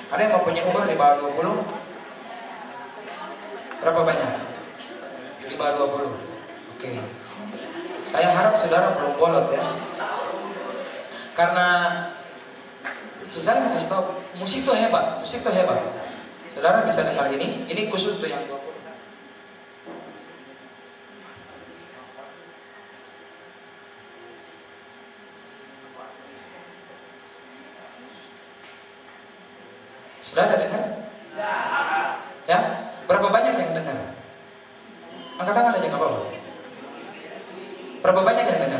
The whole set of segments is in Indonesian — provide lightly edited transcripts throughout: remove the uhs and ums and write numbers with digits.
Ada yang mempunyai umur di bawah 20? Berapa banyak? Di bawah 20. Oke. Saya harap saudara belum bolot ya. Karena saya mau kasih tahu, musik itu hebat, musik itu hebat. Saudara bisa dengar ini khusus untuk yang 20. Saudara dengar? Ya? Berapa banyak yang dengar? Angkat tangan aja nggak apa-apa. Berapa banyak yang dengar?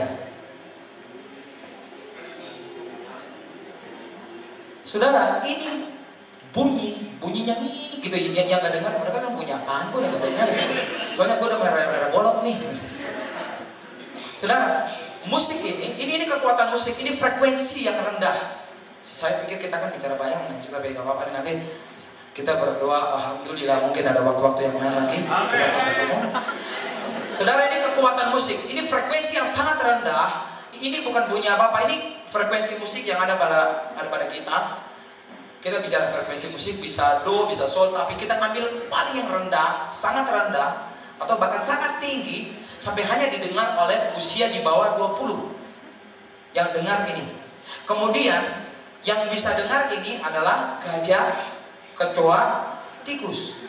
Saudara, ini bunyinya nih gitu, yang nggak dengar mereka kan bunyi apaan, gue udah nggak dengar gitu. Soalnya gue udah merah bolot nih. Saudara, musik ini kekuatan musik, ini frekuensi yang rendah. Saya pikir kita kan bicara banyak, tapi nggak apa-apa, nanti kita berdoa, alhamdulillah mungkin ada waktu-waktu yang lain lagi kita akan ketemu. Saudara, ini kekuatan musik, ini frekuensi yang sangat rendah. Ini bukan bunyi apa-apa, ini frekuensi musik yang ada pada kita. Kita bicara frekuensi musik, bisa do, bisa sol, tapi kita ambil paling yang rendah, sangat rendah, atau bahkan sangat tinggi, sampai hanya didengar oleh usia di bawah 20 yang dengar ini. Kemudian yang bisa dengar ini adalah gajah, kecoa, tikus.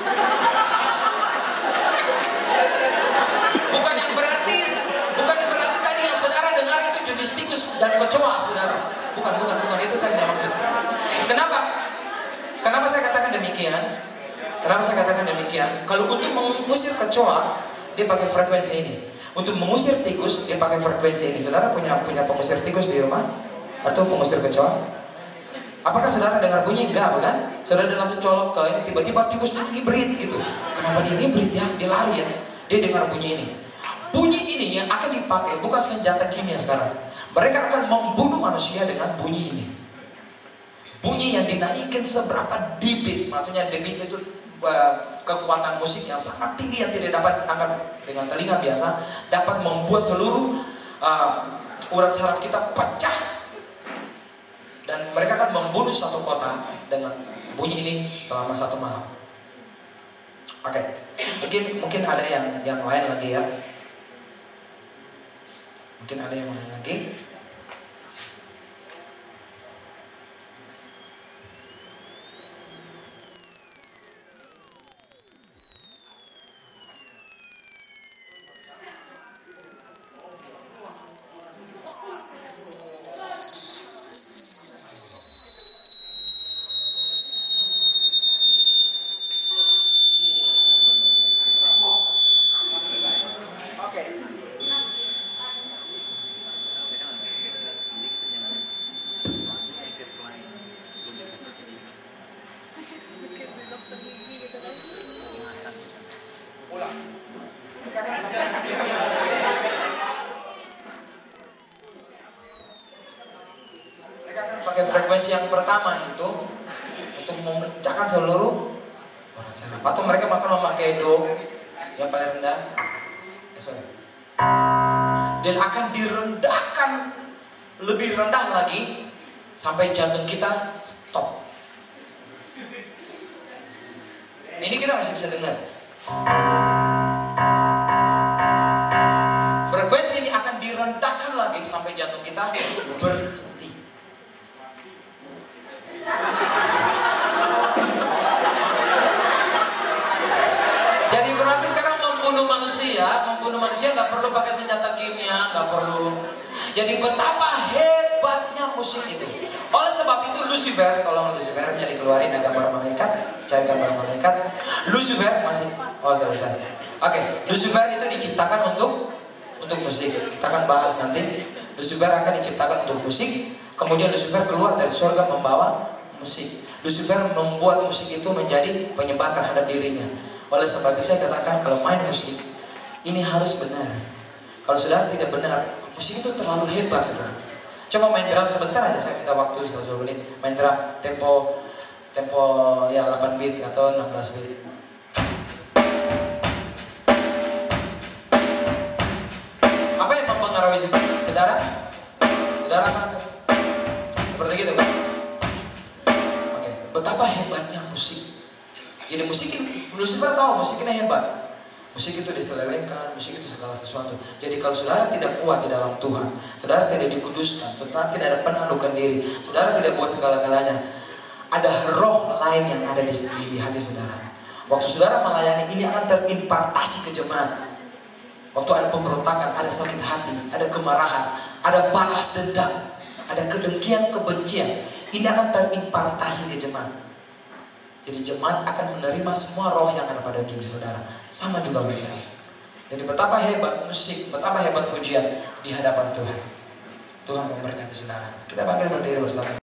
Bukan yang berarti tadi yang saudara dengar itu jenis tikus dan kecoa, saudara. Bukan itu saya tidak maksud. Kenapa saya katakan demikian? Kalau untuk mengusir kecoa, dia pakai frekuensi ini. Untuk mengusir tikus, dia pakai frekuensi ini. Saudara punya pengusir tikus di rumah? Atau pengusir kecoa? Apakah saudara dengar bunyi? Enggak, bukan? Saudara langsung colok ke ini, tiba-tiba tikus ini berit gitu. Kenapa dia berit ya? Dia lari ya. Dia dengar bunyi ini. Bunyi ini yang akan dipakai bukan senjata kimia sekarang. Mereka akan membunuh manusia dengan bunyi ini. Bunyi yang dinaikkan seberapa debit, maksudnya debit itu kekuatan musik yang sangat tinggi yang tidak dapat ditangkap dengan telinga biasa, dapat membuat seluruh urat saraf kita pecah. Dan mereka akan membunuh satu kota dengan bunyi ini selama 1 malam. Oke, mungkin ada yang lain lagi ya. Mungkin ada yang lain lagi. Frekuensi yang pertama itu untuk memecahkan seluruh urat saraf. Atau mereka makan memakai do yang paling rendah, dan akan direndahkan lebih rendah lagi sampai jantung kita stop. Ini kita masih bisa dengar. Frekuensi ini akan direndahkan lagi sampai jantung kita berhenti. Jadi berarti sekarang membunuh manusia nggak perlu pakai senjata kimia, nggak perlu. Jadi betapa hebatnya musik itu. Oleh sebab itu Lucifer, tolong Lucifernya dikeluarin, ada gambar malaikat, cari gambar malaikat. Lucifer masih, selesai. Oke, Lucifer itu diciptakan untuk musik. Kita akan bahas nanti. Lucifer akan diciptakan untuk musik. Kemudian Lucifer keluar dari surga membawa musik. Lucifer membuat musik itu menjadi penyembah terhadap dirinya. Oleh sebab itu saya katakan kalau main musik ini harus benar. Kalau saudara tidak benar, musik itu terlalu hebat, saudara. Coba main drum sebentar aja, saya minta waktu 1 menit. Main drum tempo ya 8 beat atau 16 beat. Apa yang mempengaruhi saudara? Saudara masuk seperti gitu kan? Oke, betapa betapa hebatnya musik. Jadi musik ini, Lucifer tahu musik ini hebat. Musik itu diselewengkan, musik itu segala sesuatu. Jadi kalau saudara tidak kuat di dalam Tuhan, saudara tidak dikuduskan, saudara tidak ada penaklukan diri, saudara tidak buat segala-galanya, ada roh lain yang ada di hati saudara. Waktu saudara melayani ini akan terimpartasi ke jemaat. Waktu ada pemberontakan, ada sakit hati, ada kemarahan, ada balas dendam, ada kedengkian, kebencian, ini akan terimpartasi ke jemaat. Jadi jemaat akan menerima semua roh yang ada pada diri saudara. Sama juga WL. Jadi betapa hebat musik, betapa hebat pujian di hadapan Tuhan. Tuhan memberkati saudara. Kita bangkit berdiri bersama.